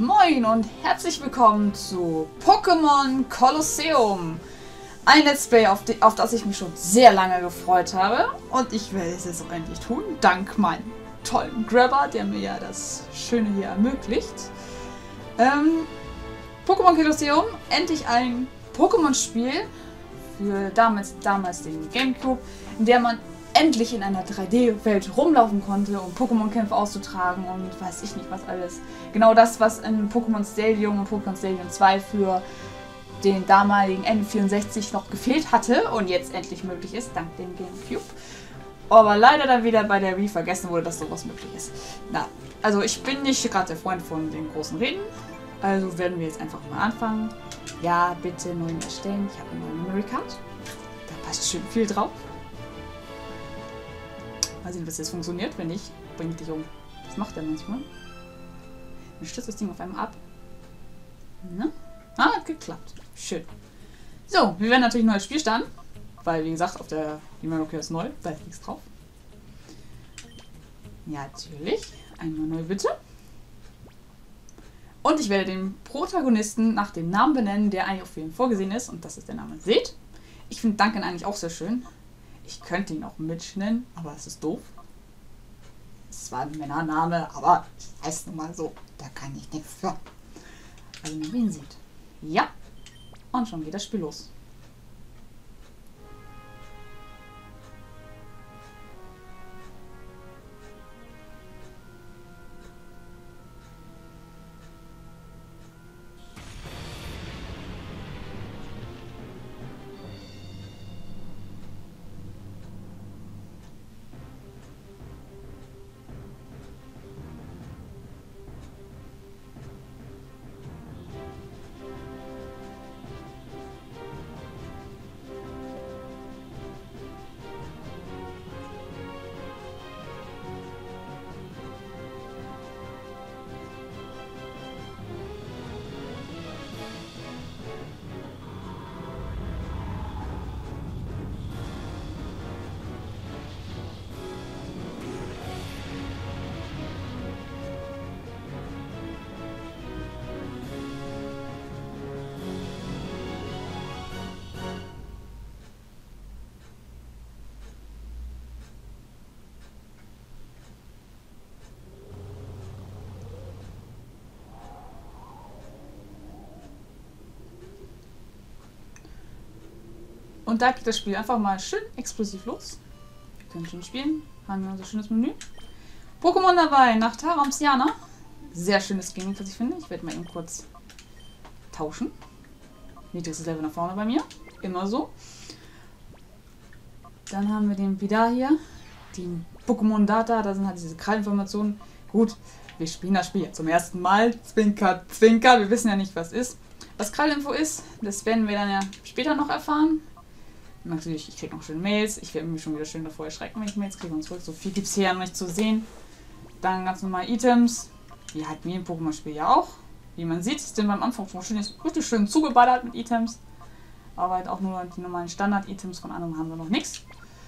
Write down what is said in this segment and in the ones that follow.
Moin und herzlich willkommen zu Pokémon Colosseum. Ein Let's Play, auf das ich mich schon sehr lange gefreut habe. Und ich werde es jetzt auch endlich tun, dank meinem tollen Grabber, der mir ja das Schöne hier ermöglicht. Pokémon Colosseum, endlich ein Pokémon-Spiel für damals den Gamecube, in der man endlich in einer 3D-Welt rumlaufen konnte, um Pokémon-Kämpfe auszutragen und weiß ich nicht was alles. Genau das, was in Pokémon Stadium und Pokémon Stadium 2 für den damaligen N64 noch gefehlt hatte und jetzt endlich möglich ist, dank dem Gamecube. Aber leider dann wieder bei der Wii vergessen wurde, dass sowas möglich ist. Na, also ich bin nicht gerade der Freund von den großen Reden, also werden wir jetzt einfach mal anfangen. Ja, bitte neuen erstellen. Ich habe eine neue Memory Card. Da passt schön viel drauf. Mal sehen, ob das jetzt funktioniert. Wenn nicht, bringt dich um. Das macht er manchmal. Dann stürzt das Ding auf einmal ab. Ne? Ah, hat geklappt. Schön. So, wir werden natürlich ein neues Spiel starten. Weil, wie gesagt, auf der Memory ist neu. Da ist nichts drauf. Ja, natürlich. Einmal neu bitte. Und ich werde den Protagonisten nach dem Namen benennen, der eigentlich auf jeden vorgesehen ist. Und das ist der Name Seth. Ich finde Duncan eigentlich auch sehr schön. Ich könnte ihn auch Mitch nennen, aber es ist doof. Es war ein Männername, aber ich heiße nun mal so. Da kann ich nichts für. Also wenn man ihn sieht. Ja. Und schon geht das Spiel los. Und da geht das Spiel einfach mal schön explosiv los. Wir können schon spielen. Haben wir unser schönes Menü. Pokémon dabei, nach Taramsiana. Sehr schönes Gaming, was ich finde. Ich werde mal eben kurz tauschen. Niedrigstes Level nach vorne bei mir. Immer so. Dann haben wir den Vidar hier. Die Pokémon Data, da sind halt diese Krallinformationen. Gut, wir spielen das Spiel zum ersten Mal. Zwinker, Zwinker. Wir wissen ja nicht, was ist. Was Krallinfo ist, das werden wir dann ja später noch erfahren. Natürlich, ich kriege noch schöne Mails. Ich werde mich schon wieder schön davor erschrecken, wenn ich Mails kriege und zurück. So viel gibt es hier ja noch nicht zu sehen. Dann ganz normal Items. Die hat mir im Pokémon-Spiel ja auch. Wie man sieht, sind wir am Anfang schon richtig schön zugeballert mit Items. Aber halt auch nur die normalen Standard-Items. Von anderen haben wir noch nichts.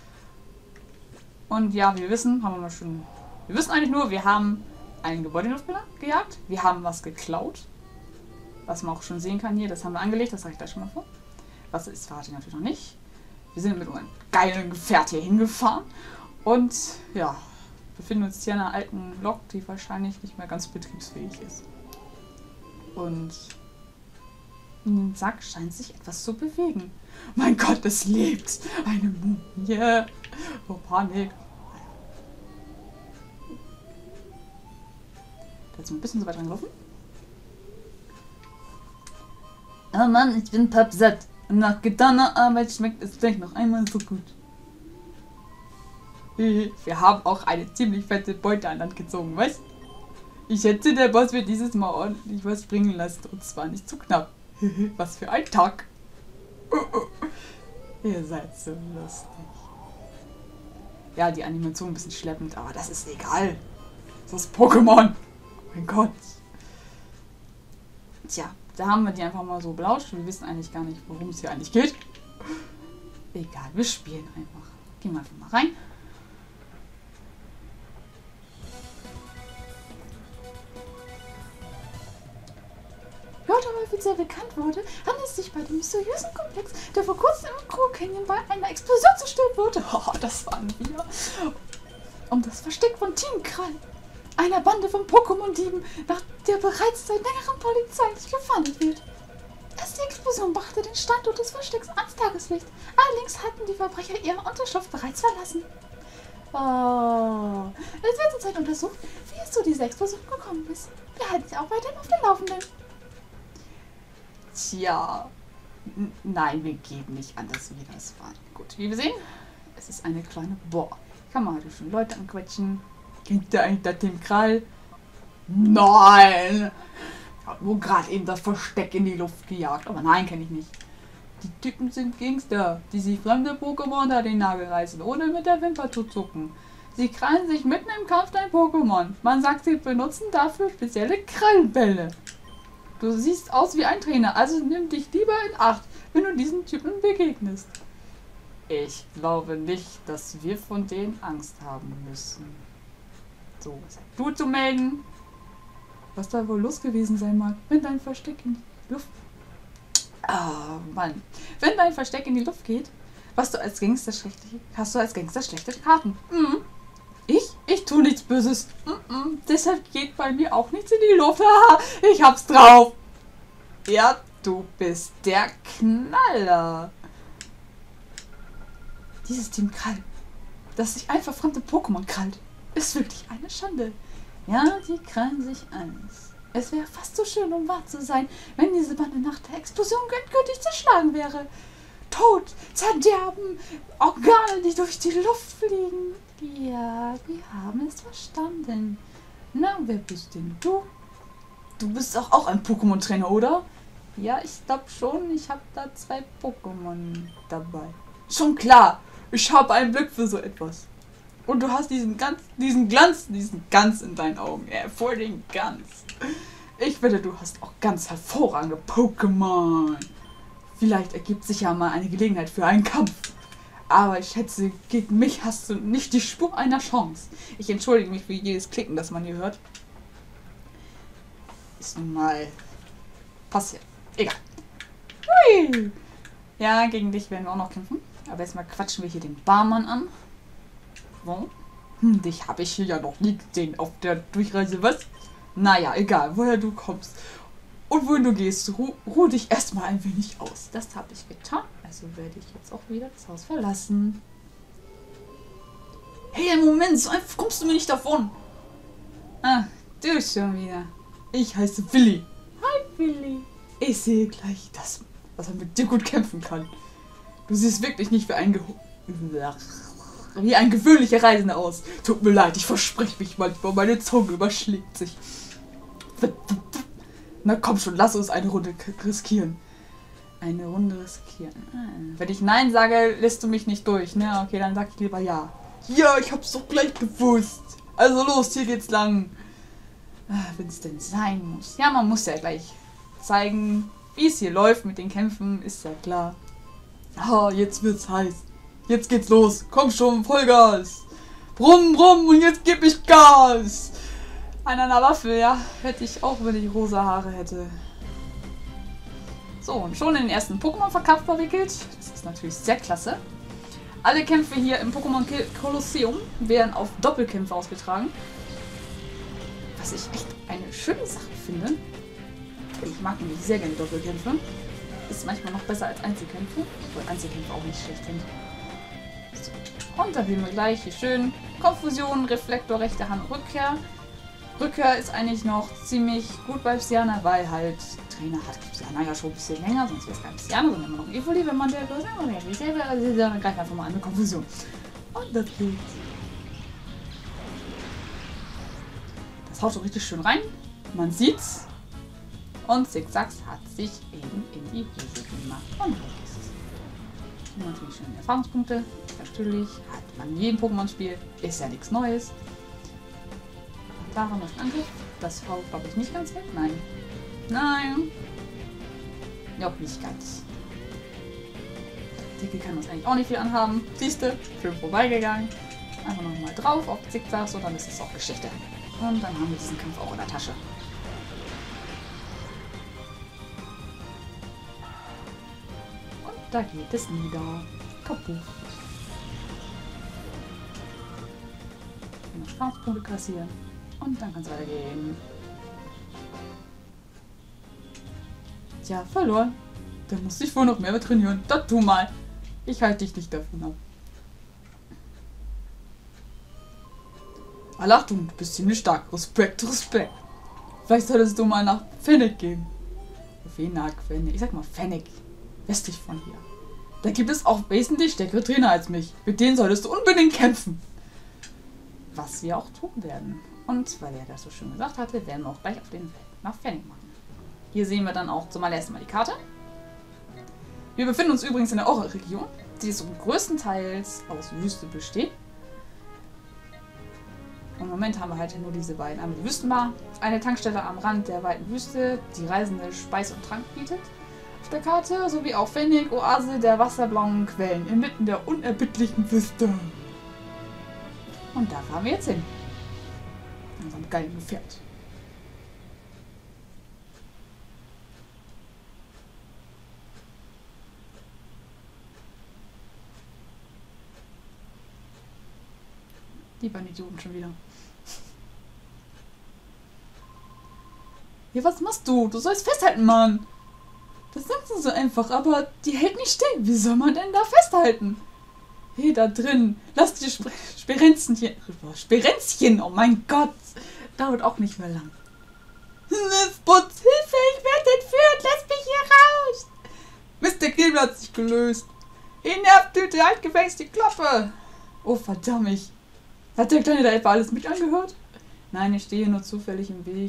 Und ja, wir wissen, wir wissen eigentlich nur, wir haben einen Gebäudeluftbilder gejagt. Wir haben was geklaut. Was man auch schon sehen kann hier. Das haben wir angelegt, das sage ich gleich schon mal vor. Was ist, verrate ich natürlich noch nicht. Wir sind mit unserem geilen Gefährt hier hingefahren und ja, befinden uns hier in einer alten Lok, die wahrscheinlich nicht mehr ganz betriebsfähig ist. Und in dem Sack scheint sich etwas zu bewegen. Mein Gott, es lebt! Eine Mumie! Oh, Panik! Jetzt ein bisschen so weit reingelaufen. Oh Mann, ich bin pappsatt. Und nach getaner Arbeit schmeckt es gleich noch einmal so gut. Wir haben auch eine ziemlich fette Beute an Land gezogen, weißt? Ich schätze, der Boss wird dieses Mal ordentlich was bringen lassen. Und zwar nicht zu knapp. Was für ein Tag. Ihr seid so lustig. Ja, die Animation ein bisschen schleppend, aber das ist egal. Das ist Pokémon. Oh mein Gott. Tja. Da haben wir die einfach mal so belauscht. Wir wissen eigentlich gar nicht, worum es hier eigentlich geht. Egal, wir spielen einfach. Gehen wir einfach mal rein. heute offiziell bekannt wurde, handelt es sich bei dem mysteriösen Komplex, der vor kurzem im Crow Canyon bei einer Explosion zerstört wurde. Oh, das waren wir. Um das Versteck von Team Krall, einer Bande von Pokémon-Dieben, nach der bereits seit längerem polizeilich gefahndet wird. Erst die Explosion brachte den Standort des Verstecks ans Tageslicht. Allerdings hatten die Verbrecher ihren Unterschlupf bereits verlassen. Oh, es wird zurzeit untersucht, wie es zu dieser Explosion gekommen ist. Wir halten Sie auch weiterhin auf dem Laufenden. Tja, nein, wir geben nicht anders, wie das war. Gut, wie wir sehen, es ist eine kleine Boah. Kann man halt schon Leute anquetschen. Kennt der eigentlich der Team Krall? Nein! Ich hab nur gerade eben das Versteck in die Luft gejagt. Aber nein, kenne ich nicht. Die Typen sind Gangster, die sich fremde Pokémon unter den Nagel reißen, ohne mit der Wimper zu zucken. Sie krallen sich mitten im Kampf dein Pokémon. Man sagt, sie benutzen dafür spezielle Krallbälle. Du siehst aus wie ein Trainer, also nimm dich lieber in Acht, wenn du diesen Typen begegnest. Ich glaube nicht, dass wir von denen Angst haben müssen. So, was hat du zu melden? Was da wohl los gewesen sein mag, wenn dein Versteck in die Luft... Ah, Mann. Wenn dein Versteck in die Luft geht, hast du als Gangster schlechte Karten. Mhm. Ich tue nichts Böses. Mhm. Deshalb geht bei mir auch nichts in die Luft. Haha, ich hab's drauf. Ja, du bist der Knaller. Dieses Team Krall, das sich einfach fremde Pokémon krallt, ist wirklich eine Schande. Ja, die krallen sich alles. Es wäre fast so schön, um wahr zu sein, wenn diese Bande nach der Explosion endgültig zerschlagen wäre. Tod, Zerderben, Organe, die durch die Luft fliegen. Ja, wir haben es verstanden. Na, wer bist denn du? Du bist doch auch ein Pokémon-Trainer, oder? Ja, ich glaube schon. Ich habe da 2 Pokémon dabei. Schon klar. Ich habe einen Blick für so etwas. Und du hast diesen Glanz in deinen Augen. Vor den Glanz. Ich wette, du hast auch ganz hervorragende Pokémon. Vielleicht ergibt sich ja mal eine Gelegenheit für einen Kampf. Aber ich schätze, gegen mich hast du nicht die Spur einer Chance. Ich entschuldige mich für jedes Klicken, das man hier hört. Ist nun mal passiert. Egal. Hui. Ja, gegen dich werden wir auch noch kämpfen. Aber erstmal quatschen wir hier den Barmann an. Wo? Dich habe ich hier ja noch nie gesehen auf der Durchreise, was? Naja, egal, woher du kommst und wohin du gehst, ruh dich erstmal ein wenig aus. Das habe ich getan, also werde ich jetzt auch wieder das Haus verlassen. Hey, einen Moment, so einfach kommst du mir nicht davon. Ah, du schon wieder. Ich heiße Willi. Hi, Willi. Ich sehe gleich, dass er mit dir gut kämpfen kann. Du siehst wirklich nicht wie ein gewöhnlicher Reisender aus. Tut mir leid, ich verspreche mich manchmal, meine Zunge überschlägt sich. Na komm schon, lass uns eine Runde riskieren. Eine Runde riskieren. Wenn ich Nein sage, lässt du mich nicht durch, ne? Okay, dann sag ich lieber Ja. Ja, ich hab's doch gleich gewusst. Also los, hier geht's lang. Wenn es denn sein muss. Ja, man muss ja gleich zeigen, wie es hier läuft mit den Kämpfen, ist ja klar. Ah, jetzt wird's heiß. Jetzt geht's los. Komm schon, Vollgas. Brumm, brumm und jetzt geb ich Gas. An einer Waffe, ja. Hätte ich auch, wenn ich rosa Haare hätte. So, und schon in den ersten Pokémon-Verkauf verwickelt. Das ist natürlich sehr klasse. Alle Kämpfe hier im Pokémon Kolosseum werden auf Doppelkämpfe ausgetragen. Was ich echt eine schöne Sache finde. Ich mag nämlich sehr gerne Doppelkämpfe. Ist manchmal noch besser als Einzelkämpfe. Obwohl Einzelkämpfe auch nicht schlecht sind. So. Und da sehen wir gleich hier schön Konfusion, Reflektor, rechte Hand, Rückkehr. Rückkehr ist eigentlich noch ziemlich gut bei Psyana, weil halt Trainer hat Psyana ja schon ein bisschen länger, sonst wäre es kein Psyana, sondern immer noch Evoli, wenn man der bloß dann greift einfach mal an mit Konfusion. Und das geht. Das haut schon richtig schön rein. Man sieht's. Und Zigzags hat sich eben in die Hose gemacht. Und weg ist es. Und natürlich schön Erfahrungspunkte. Natürlich hat man in jedem Pokémon-Spiel. Ist ja nichts Neues. Daran noch Angriff. Das haut, glaube ich, nicht ganz weg. Nein. Nein. Noch nicht ganz. Dicke kann uns eigentlich auch nicht viel anhaben. Siehste, schön vorbeigegangen. Einfach nochmal drauf auf Zigzags und dann ist es auch Geschichte. Und dann haben wir diesen Kampf auch in der Tasche. da geht es nieder. Kaputt. Noch Kampfpunkte kassieren. Und dann kann es weitergehen. Tja, verloren. Dann muss ich wohl noch mehr trainieren. Das tu mal. Ich halte dich nicht davon ab. Alle Achtung, du bist ziemlich stark. Respekt, Respekt. Vielleicht solltest du mal nach Fennec gehen. Fennec. Ich sag mal Fennec. Westlich von hier. Da gibt es auch wesentlich stärkere Trainer als mich. Mit denen solltest du unbedingt kämpfen. Was wir auch tun werden. Und weil er das so schön gesagt hatte, werden wir auch gleich auf den Weg nach Fennec machen. Hier sehen wir dann auch zum allerersten Mal die Karte. Wir befinden uns übrigens in der Aura-Region, die so größtenteils aus Wüste besteht. Und im Moment haben wir halt nur diese beiden. Einmal die Wüstenbar, eine Tankstelle am Rand der weiten Wüste, die Reisende Speis und Trank bietet. Auf der Karte sowie auch Fennec, Oase der wasserblauen Quellen, inmitten der unerbittlichen Wüste. Und da fahren wir jetzt hin. In unserem geilen Gefährt. Die beiden Idioten schon wieder. Ja, was machst du? Du sollst festhalten, Mann. Das sagst du so einfach, aber die hält nicht still. Wie soll man denn da festhalten? Hey, da drin. Lass die Sperenzchen. Oh mein Gott. Dauert auch nicht mehr lang. Putz, Hilfe, ich werde entführt. Lass mich hier raus. Mist, der Knebel hat sich gelöst. Ihr Nervtüte, halt gefälligst die Klappe. Oh, verdammt. Hat der Kleine da etwa alles mit angehört? Nein, ich stehe nur zufällig im Weg.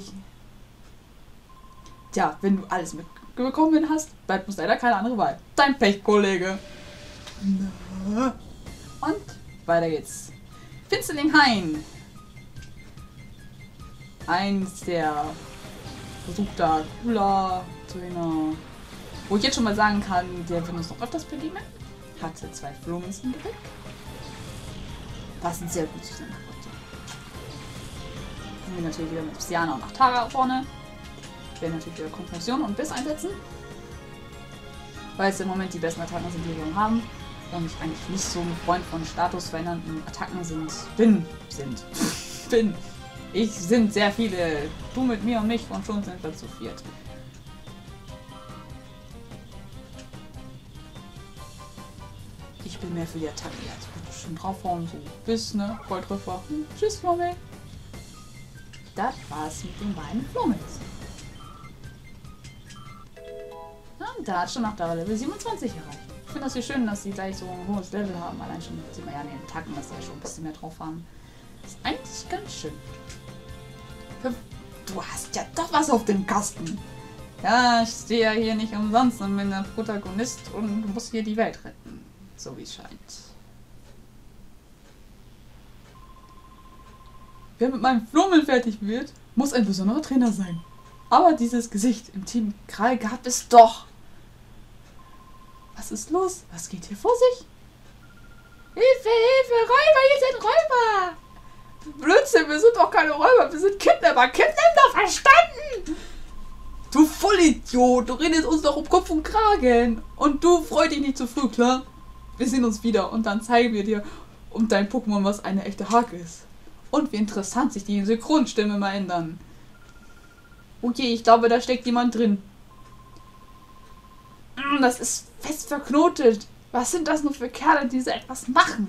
Tja, wenn du alles mitbekommen hast, bleibt uns leider keine andere Wahl. Dein Pech, Kollege. Und weiter geht's. Finsterlinghain. Eins der versuchter cooler Trainer. Wo ich jetzt schon mal sagen kann, der wird uns noch öfters begegnen. Hatte 2 Flohmünzen im Gepäck. Passen sehr gut zusammen. Kommen wir natürlich wieder mit Psyana und Achtara vorne. Ich werde natürlich wieder Konfusion und Biss einsetzen. Weil es im Moment die besten Attacken sind, die wir haben. Und ich eigentlich nicht so ein Freund von statusverändernden Attacken bin. Ich sind sehr viele. Du mit mir und mich und schon sind wir zu viert. Ich bin mehr für die Attacke. Jetzt wird bestimmt draufhauen. So bis, ne? Volltreffer. Tschüss, Mami. Das war's mit den beiden Flummels. Und da hat schon nach der Level 27 erreicht. Ich finde das hier schön, dass sie gleich so ein hohes Level haben. Allein schon sieht man ja an den Attacken, dass sie ja schon ein bisschen mehr drauf haben. Das ist eigentlich ganz schön. Du hast ja doch was auf dem Kasten. Ja, ich stehe ja hier nicht umsonst und bin der Protagonist und muss hier die Welt retten. So wie es scheint. Wer mit meinem Flummel fertig wird, muss ein besonderer Trainer sein. Aber dieses Gesicht im Team Kral gab es doch. Was ist los? Was geht hier vor sich? Hilfe, Hilfe, Räuber, hier sind Räuber! Blödsinn, wir sind doch keine Räuber, wir sind Kidnapper. Kidnapper, verstanden? Du Vollidiot, du redest uns doch um Kopf und Kragen. Und du freu dich nicht zu früh, klar? Wir sehen uns wieder und dann zeigen wir dir und dein Pokémon, was eine echte Hake ist. Und wie interessant sich die Synchronstimme mal ändern. Okay, ich glaube, da steckt jemand drin. Das ist fest verknotet. Was sind das nur für Kerle, die so etwas machen?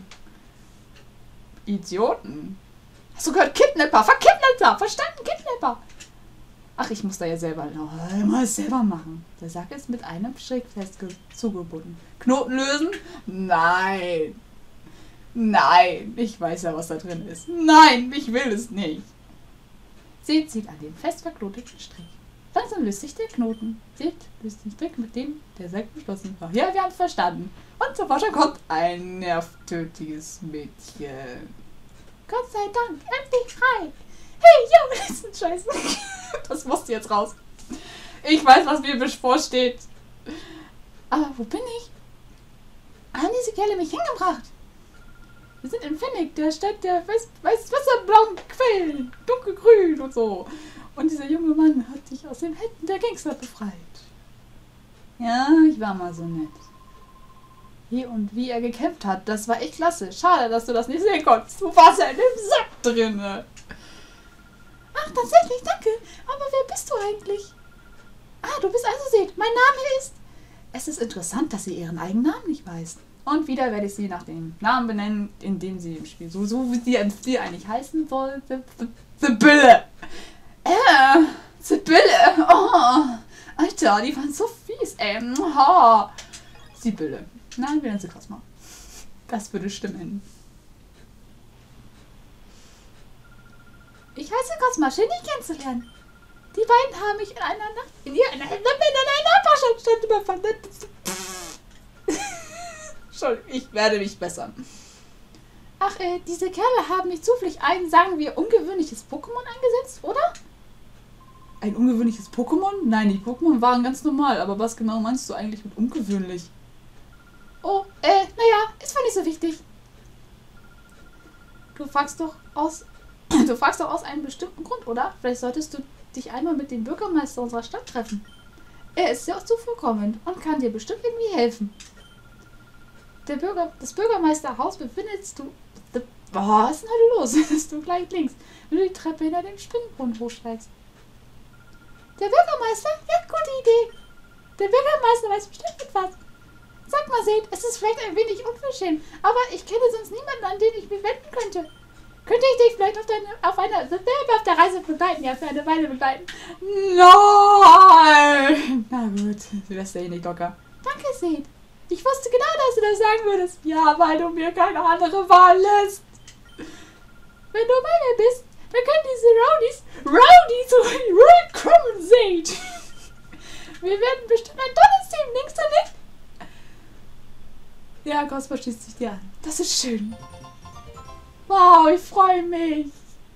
Idioten. Hast du gehört? Kidnapper! Verkidnapper! Verstanden? Kidnapper! Ach, ich muss da ja selber mal selber machen. Der Sack ist mit einem Strick fest zugebunden. Knoten lösen? Nein. Nein. Ich weiß ja, was da drin ist. Nein, ich will es nicht. Sie zieht an den fest verknoteten Strick. Langsam löst sich der Knoten. Seht, löst den Strick, mit dem der Sack geschlossen war. Ja, wir haben es verstanden. Und zum Vorschein kommt ein nervtötiges Mädchen. Gott sei Dank, endlich frei. Hey, Junge, das ist ein Scheiße. Das musste jetzt raus. Ich weiß, was mir bevorsteht. Aber wo bin ich? Haben diese Kerle mich hingebracht? Wir sind in Fennec, der Stadt der wasserblauen Quellen. Dunkelgrün und so. Und dieser junge Mann hat dich aus den Händen der Gangster befreit. Ja, ich war mal so nett. und wie er gekämpft hat. Das war echt klasse. Schade, dass du das nicht sehen konntest. Du warst ja in dem Sack drin. Ach, tatsächlich, danke. Aber wer bist du eigentlich? Ah, du bist also Seth. Mein Name ist... Es ist interessant, dass sie ihren eigenen Namen nicht weiß. Und wieder werde ich sie nach dem Namen benennen, in dem sie im Spiel so wie sie im Spiel eigentlich heißen wollte. Sibylle. Sibylle. Oh, Alter, die waren so fies, ey. Oh. Sibylle. Nein, wir nennen sie Cosma. Das würde stimmen. Ich heiße Cosma, schön dich kennenzulernen. Die beiden haben mich in einer Nacht in einer Nachbarstadt überfallen. Entschuldigung, ich werde mich bessern. Ach, diese Kerle haben nicht zufällig ein, sagen wir, ungewöhnliches Pokémon eingesetzt, oder? Ein ungewöhnliches Pokémon? Nein, die Pokémon waren ganz normal, aber was genau meinst du eigentlich mit ungewöhnlich? Oh, naja, ist wohl nicht so wichtig. Du fragst doch aus einem bestimmten Grund, oder? Vielleicht solltest du dich einmal mit dem Bürgermeister unserer Stadt treffen. Er ist sehr zuvorkommend und kann dir bestimmt irgendwie helfen. Das Bürgermeisterhaus befindest du... was ist denn heute los? Bist du gleich links, wenn du die Treppe hinter dem Springbrunnen hochsteigst. Der Bürgermeister? Ja, gute Idee. Der Bürgermeister weiß bestimmt etwas. Sag mal, Seth, es ist vielleicht ein wenig unverschämt, aber ich kenne sonst niemanden, an den ich mich wenden könnte. Könnte ich dich vielleicht auf der Reise begleiten? Ja, für eine Weile begleiten. Nein! Na gut, du lässt ja eh nicht locker. Danke, Seth. Ich wusste genau, dass du das sagen würdest. Ja, weil du mir keine andere Wahl lässt. Wenn du bei mir bist, dann können diese Rowdies willkommen, Seth. Wir werden bestimmt ein tolles Team, denkst du nicht? Ja, Cosma schließt sich dir an. Das ist schön. Wow, ich freue mich.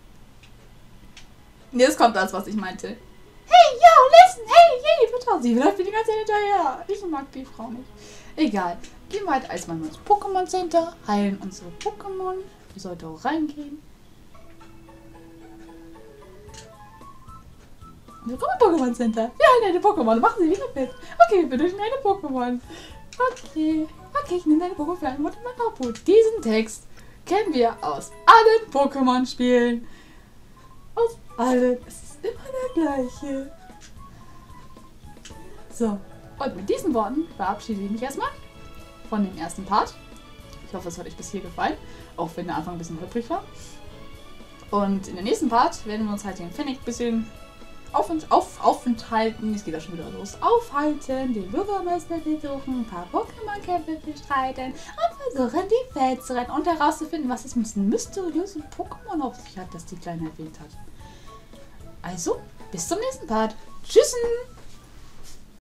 Jetzt kommt das, was ich meinte. Hey, yo, listen, hey, vertrauen Sie, läuft mir die ganze Zeit hinterher. Ich mag die Frau nicht. Egal, gehen wir halt erstmal ins Pokémon Center, heilen unsere Pokémon. Die sollte auch reingehen. Willkommen im Pokémon Center. Wir heilen eine Pokémon. Machen Sie wieder mit. Okay, wir benötigen eine Pokémon. Okay, ich nehme deine Pokémon für ein Wort in mein Hauptboot. Diesen Text kennen wir aus allen Pokémon-Spielen. Aus allen. Es ist immer der gleiche. So, und mit diesen Worten verabschiede ich mich erstmal von dem ersten Part. Ich hoffe, es hat euch bis hier gefallen, auch wenn der Anfang ein bisschen holprig war. Und in der nächsten Part werden wir uns halt den Fennec ein bisschen aufenthalten. Es geht ja schon wieder los. Aufhalten, den Bürgermeister besuchen, ein paar Pokémon-Kämpfe bestreiten und versuchen, die Welt zu retten und herauszufinden, was es mit diesem mysteriösen Pokémon auf sich hat, das die Kleine erwähnt hat. Also, bis zum nächsten Part. Tschüssen!